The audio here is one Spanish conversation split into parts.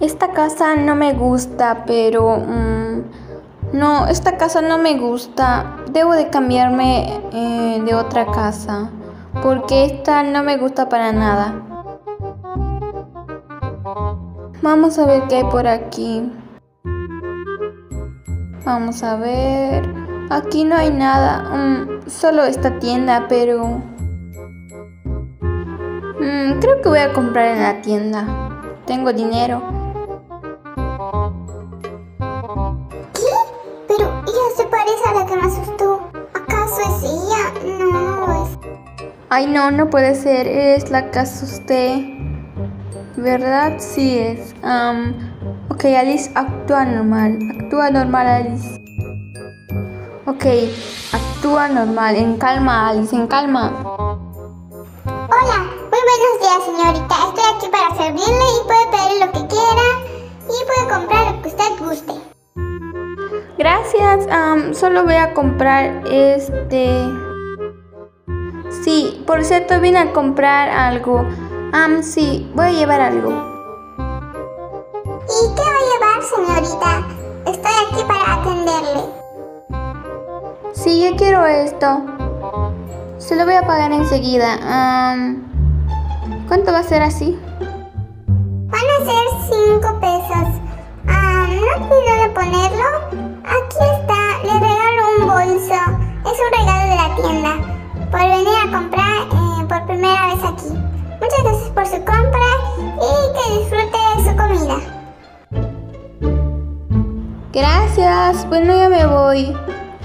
Esta casa no me gusta, pero... no, esta casa no me gusta. Debo de cambiarme de otra casa, porque esta no me gusta para nada. Vamos a ver qué hay por aquí. Vamos a ver... Aquí no hay nada. Solo esta tienda, pero... creo que voy a comprar en la tienda. Tengo dinero. Pero ella se parece a la que me asustó. ¿Acaso es ella? No, no lo es. Ay, no, no puede ser. Es la que asusté. ¿Verdad? Sí es. Ok, Alice, actúa normal. Actúa normal, Alice. Ok, actúa normal. En calma, Alice, en calma. Hola, muy buenos días, señorita. Estoy aquí para servirle y puede pedir lo que quiera y puede comprar lo que usted guste. Gracias, solo voy a comprar Sí, por cierto, vine a comprar algo. Sí, voy a llevar algo. ¿Y qué va a llevar, señorita? Estoy aquí para atenderle. Sí, yo quiero esto. Se lo voy a pagar enseguida. ¿Cuánto va a ser así? Van a ser 5 pesos. ¿No olvidó de ponerlo? Aquí está, le regalo un bolso. Es un regalo de la tienda por venir a comprar por primera vez aquí. Muchas gracias por su compra y que disfrute de su comida. Gracias, bueno, ya me voy.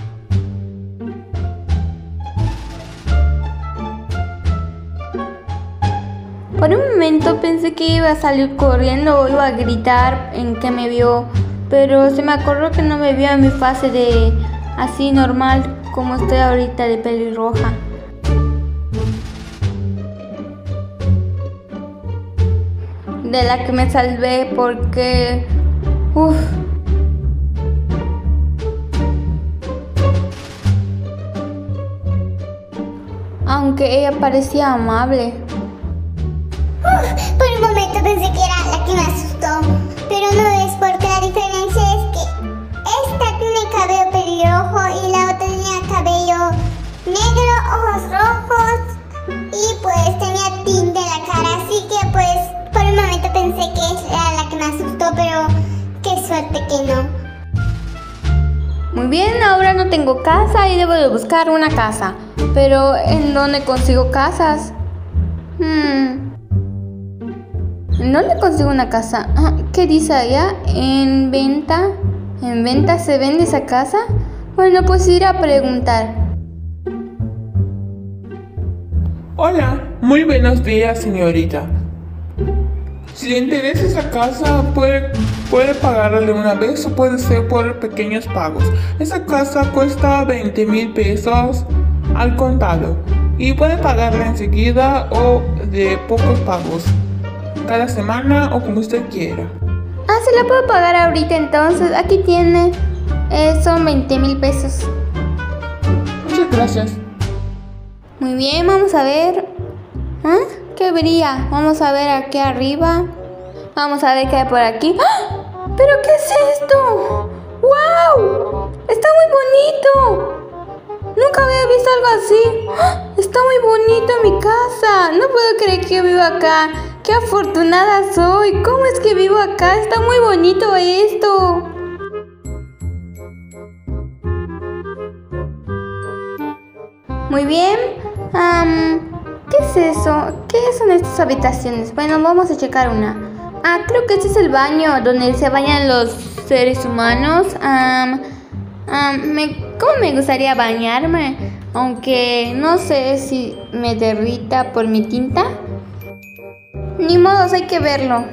Por un momento pensé que iba a salir corriendo o iba a gritar en que me vio, pero se me acordó que no me vio en mi fase de así normal como estoy ahorita de pelirroja. De la que me salvé porque... Aunque ella parecía amable. Por un momento pensé que era la que me asustó, pero no es, porque la diferencia es que esta tiene cabello pelirrojo y la otra tenía cabello negro, ojos rojos y pues tenía tinte en la cara, así que pues por un momento pensé que era la que me asustó, pero qué suerte que no. Muy bien, ahora no tengo casa y debo de buscar una casa. Pero ¿en dónde consigo casas? ¿En dónde consigo una casa? ¿Qué dice allá? ¿En venta? ¿En venta se vende esa casa? Bueno, pues ir a preguntar. Hola, muy buenos días, señorita. Si le interesa esa casa, puede pagarla de una vez o puede ser por pequeños pagos. Esa casa cuesta 20,000 pesos al contado y puede pagarla enseguida o de pocos pagos, cada semana o como usted quiera. Se la puedo pagar ahorita entonces. Aquí tiene. Son 20,000 pesos. Muchas gracias. Muy bien, vamos a ver. ¿Qué brilla? Vamos a ver aquí arriba. Vamos a ver qué hay por aquí. ¿Pero qué es esto? ¡Wow! ¡Está muy bonito! Nunca había visto algo así. Está muy bonito mi casa. No puedo creer que vivo acá. ¡Qué afortunada soy! ¿Cómo es que vivo acá? Está muy bonito esto. Muy bien. ¿Qué es eso? ¿Qué son estas habitaciones? Bueno, vamos a checar una. Creo que este es el baño donde se bañan los seres humanos. ¿Cómo me gustaría bañarme? Aunque no sé si me derrita por mi tinta. Ni modos, hay que verlo.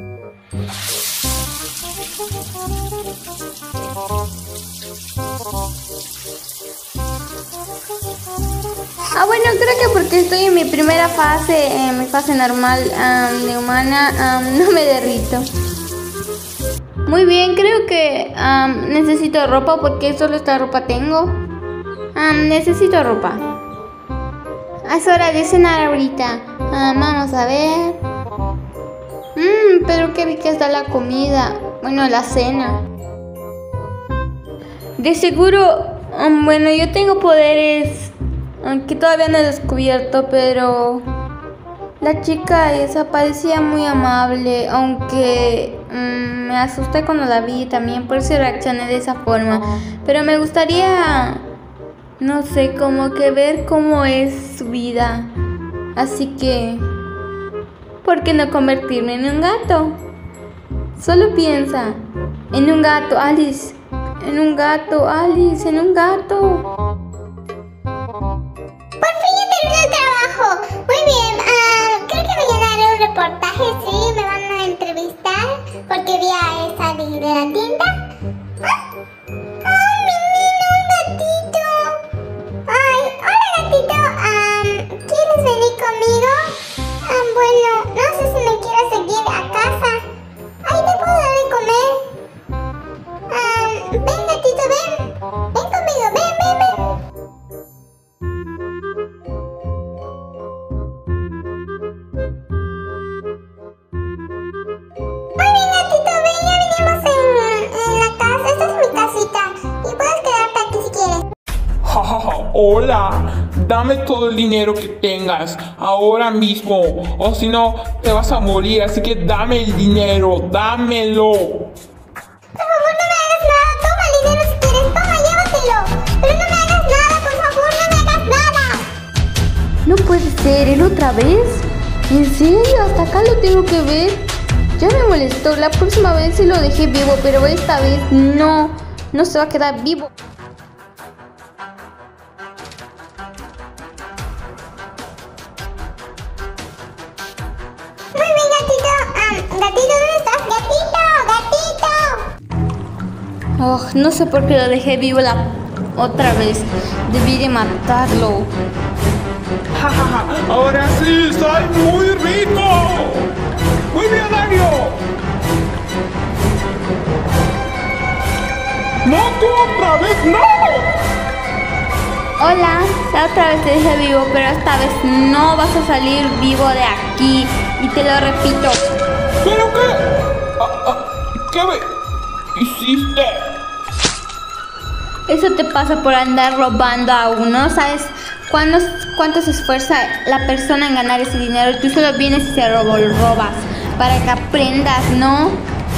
Bueno, creo que porque estoy en mi primera fase, en mi fase normal de humana, no me derrito. Muy bien, creo que necesito ropa porque solo esta ropa tengo. Necesito ropa. Es hora de cenar ahorita. Vamos a ver. Pero qué rica está la comida. Bueno, la cena. De seguro, bueno, yo tengo poderes que todavía no he descubierto, pero la chica esa parecía muy amable, aunque me asusté cuando la vi también, por eso reaccioné de esa forma. Pero me gustaría, no sé, como que ver cómo es su vida. Así que, ¿por qué no convertirme en un gato? Solo piensa, en un gato, Alice. En un gato, Alice, en un gato. Por fin ya terminé el trabajo. Muy bien, creo que voy a dar un reportaje, sí, me van a entrevistar porque vi a esa de la tienda. ¡Ay, mi niño, un gatito! ¡Ay, hola gatito! ¿Quieres venir conmigo? Bueno, no sé si me quieres seguir a casa. ¡Ay, te puedo dar de comer! Ven gatito, ven. Ven conmigo, ven, ven, ven. Muy bien gatito, ven, ya vinimos en la casa. Esta es mi casita y puedes quedarte aquí si quieres. Jajaja, hola, dame todo el dinero que tengas ahora mismo, o si no te vas a morir, así que dame el dinero, dámelo. Por favor, no me hagas nada. Toma el dinero si quieres. Toma, llévatelo. Pero no me hagas nada, por favor, no me hagas nada. No puede ser, ¿él otra vez? ¿En serio? Hasta acá lo tengo que ver. Ya me molestó, la próxima vez sí lo dejé vivo, pero esta vez no se va a quedar vivo. Muy bien, gatito. Gatito, ¿dónde estás? Gatito, gatito. Oh, no sé por qué lo dejé vivo la otra vez. Debí de matarlo. Jajaja, ahora sí, soy muy rico. Muy millonario. No, tú otra vez, no. Hola, la otra vez te dejé vivo, pero esta vez no vas a salir vivo de aquí. Y te lo repito. ¿Pero qué? ¿Qué me hiciste? Eso te pasa por andar robando a uno. ¿Sabes cuánto se esfuerza la persona en ganar ese dinero? Tú solo vienes y lo robas para que aprendas, ¿no?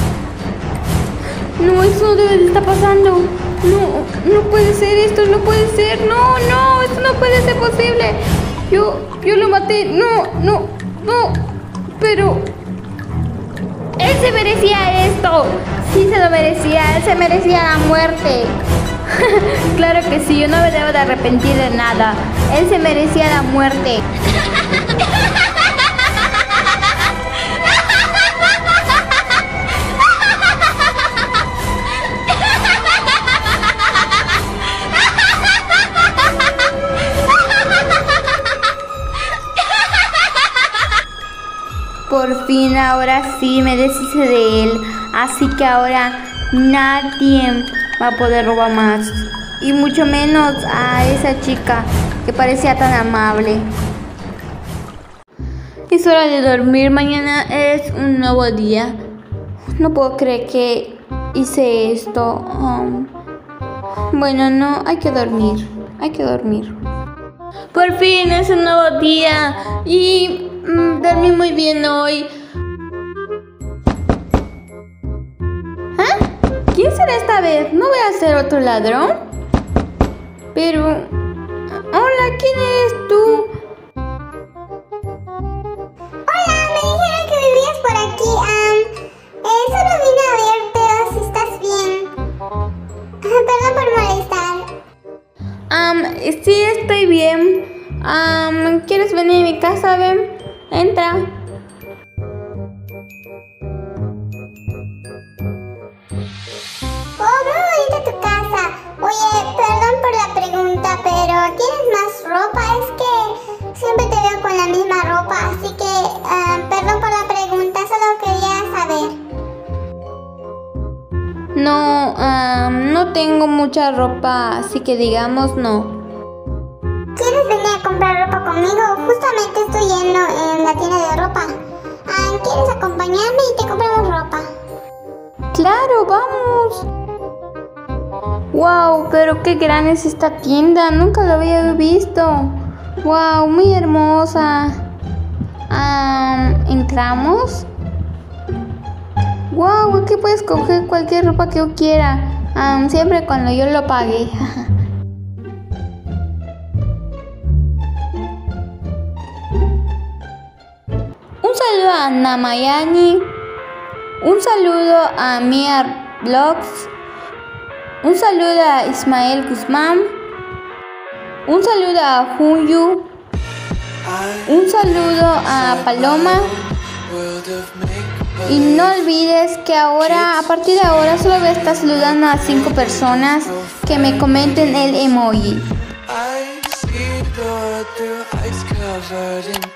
No, eso no debe de estar pasando. No puede ser esto, no puede ser. No, esto no puede ser posible. Yo lo maté. No. Pero él se merecía esto. Sí se lo merecía. Él se merecía la muerte. Claro que sí, yo no me debo de arrepentir de nada. Él se merecía la muerte. Por fin, ahora sí me deshice de él. Así que ahora nadie va a poder robar más. Y mucho menos a esa chica que parecía tan amable. Es hora de dormir. Mañana es un nuevo día. No puedo creer que hice esto. Bueno, no, hay que dormir. Por fin es un nuevo día. Y dormí muy bien hoy. ¿Quién será esta vez? ¿No voy a ser otro ladrón? Pero... Hola, ¿quién eres tú? Hola, me dijeron que vivías por aquí. Solo vine a verte si estás bien. Perdón por molestar. Sí, estoy bien. ¿Quieres venir a mi casa? Ven, entra. Oh, muy bonita tu casa. Oye, perdón por la pregunta, pero ¿tienes más ropa? Es que siempre te veo con la misma ropa, así que perdón por la pregunta, solo quería saber. No tengo mucha ropa, así que digamos no. ¿Quieres venir a comprar ropa conmigo? Justamente estoy yendo en la tienda de ropa. ¿quieres acompañarme y te compramos ropa? Claro, vamos. Wow, pero qué gran es esta tienda. Nunca lo había visto. Wow, muy hermosa. ¿Entramos? Wow, aquí puedes coger cualquier ropa que yo quiera. Siempre cuando yo lo pague. Un saludo a Namayani. Un saludo a Mia Vlogs. Un saludo a Ismael Guzmán. Un saludo a Junyu. Un saludo a Paloma. Y no olvides que ahora, a partir de ahora, solo voy a estar saludando a 5 personas que me comenten el emoji.